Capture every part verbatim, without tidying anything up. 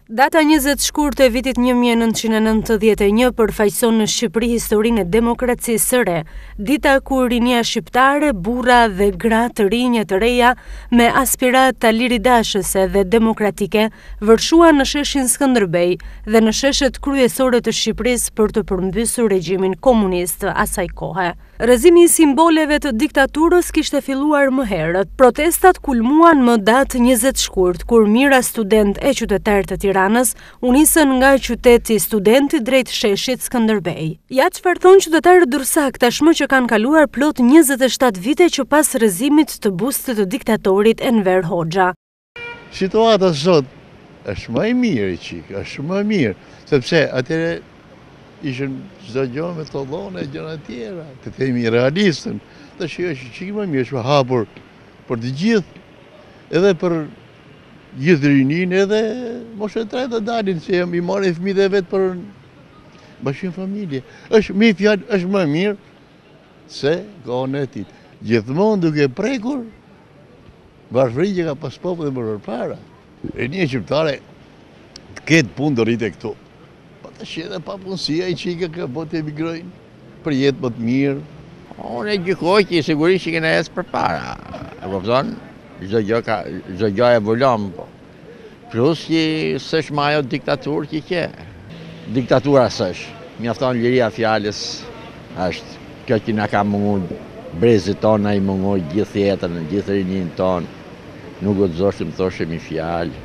Data njëzet shkurt e vitit një mijë e nëntëqind e nëntëdhjetë e një përfaqëson në Shqipëri historinë e demokracisë së re, dita kur rinia shqiptare, burra dhe gra të rinj e të reja me aspirat të liridashëse dhe demokratike vërshuan në sheshin Skënderbej dhe në sheshet kryesore të Shqipërisë për të përmbysur regjimin komunist asaj kohe. Rrëzimi i simboleve të diktaturës kishte filluar më herët. Protestat kulmuan më datë njëzet shkurt, kur mira student e qytetar të Tiranës u nisën nga qyteti studenti drejt sheshit Skënderbej. Ja çfarë thonë qytetarët Durrësak tashmë që kanë kaluar plot njëzet e shtatë vite që pas rrëzimit të bustit të diktatorit Enver Hoxha. Situata sot është më e mirë, qik, është më e mirë, sepse atyre ishën çdo gjë me të dhone e gjëra tjera, të themi realistën, të që është qikë më mirë, është hapur për të gjithë, edhe për gjithë rinin, edhe moshe tre të dalin, që jam i marrë fëmijët dhe vetë për bashkim familje. është mi fjallë, është më mirë se ka në etit. Gjithmonë duke prekur, varfëri që ka pas popë dhe më para. E një qiptare të ketë punë të rritë e këtu. Të shqe dhe pa punësia i qika ka po të emigrojnë për jetë më të mirë. Unë e gjykoj që sigurisht që kena ecë për para. E kupton, çdo gjë evolon, po. Plus që s'është më ajo diktaturë që ke. Diktatura s'është. Mjafton liria fjalës është kjo që na ka mungu brezit tonë, na i mungu gjithë jetën, gjithë rinin tonë. Nuk guxoshim thoshim i fjalë.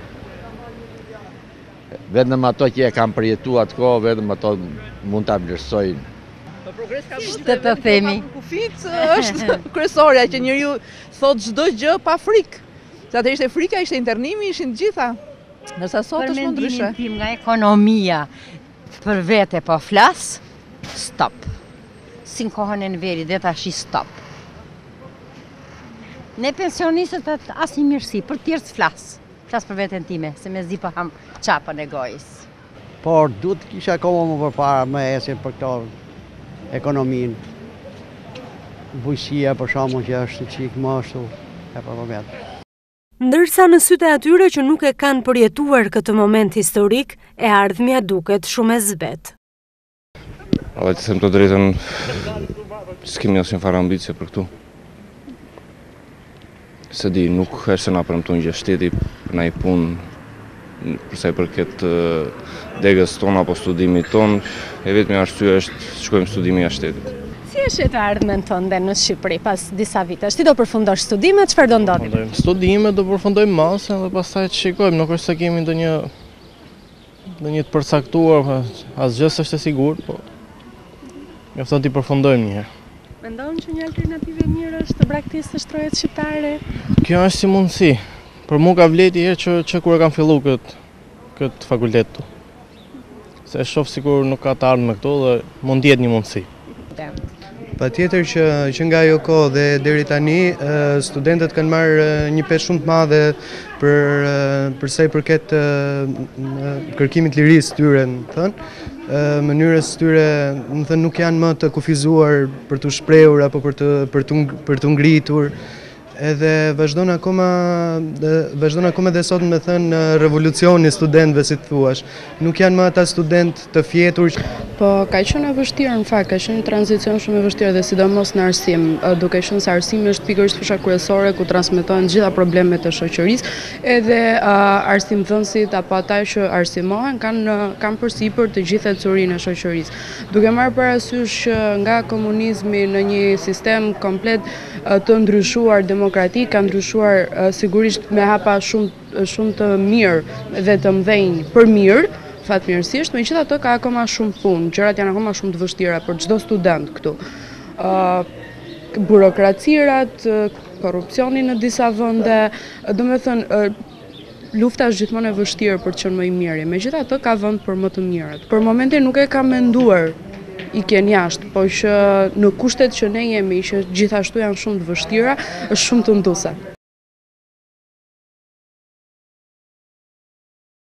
Vetëm ato që e kam përjetu atë kohë, vetëm ato mund ta vlerësojnë. Ç'të të themi? Kufit është kryesorja që njeriu thot çdo gjë pa frikë. Se atë ishte frika, ishte internimi, ishin të gjitha. Ndërsa sot është më ndryshe. Për mendimin tim nga ekonomia për vete po flas, stop. Si në kohën e Enverit dhe tash stop. Ne pensionistët asnjë mirësi, për tjerë s'flas. Flas për veten time, se me zi po ham çapën e gojës. Por duhet kisha akoma më përpara më esin për këto ekonominë. Bujësia për shkakun që është çik më ashtu e përmomet. Ndërsa në sytë e atyre që nuk e kanë përjetuar këtë moment historik, e ardhmja duket shumë e zbet. Ale të them të drejtën, s'kemi asnjë farë ambicie për këtu. Se di, nuk është se na premton gjë shteti për na i punë përsa i përket degës tonë apo studimit tonë, e vetëmi arsye është shkojmë studimi jashtë shtetit. Si është të ardhmen tonë dhe në Shqipëri pas disa vitesh? Ti do përfundosh studimet, çfarë do ndodhi? Studimet do përfundojmë masën dhe pastaj të shikojmë, nuk është se kemi ndonjë ndonjë të përcaktuar, asgjë s'është e sigurt, po mjafton ti përfundojmë një herë. Mendon që një alternativë e mirë është të braktisë shtrohet shqiptare? Kjo është si mundësi. Për mua ka vleti herë që, që kur e kam fillu këtë, këtë fakultet tu. Se e shoh sikur nuk ka të ardhmë këtu dhe mund jetë një mundësi. Patjetër që, që nga ajo kohë dhe deri tani studentët kanë marrë një peshë shumë të madhe për për sa i përket kërkimit lirisë tyre, më thënë. Mënyrës tyre, më thënë, nuk janë më të kufizuar për të shprehur apo për të për të për të ngritur. Edhe vazhdon akoma vazhdon akoma dhe sot me thënë revolucioni studentëve, si të thuash. Nuk janë më ata student të fjetur. Po ka qenë e vështirë në fakt, ka qenë një tranzicion shumë e vështirë dhe sidomos në arsim, duke qenë se arsimi është pikërisht fusha kryesore ku transmetohen gjitha problemet e shoqërisë, edhe uh, arsimdhënësit apo ata që arsimohen kanë kanë përsipër të gjithë ecurinë e shoqërisë. Duke marrë parasysh që nga komunizmi në një sistem komplet uh, të ndryshuar demokratik, ka ndryshuar uh, sigurisht me hapa shumë shumë të mirë dhe të mëdhenj për mirë. Fatmirësisht, megjithatë ka akoma shumë punë, gjërat janë akoma shumë të vështira për çdo student këtu. Uh, burokracirat, korrupsioni në disa vende, domethënë uh, lufta është gjithmonë e vështirë për të qenë më i miri. Megjithatë ka vend për më të mirët. Për momentin nuk e kam menduar i kenë jashtë, po që në kushtet që ne jemi, që gjithashtu janë shumë të vështira, është shumë të nduese.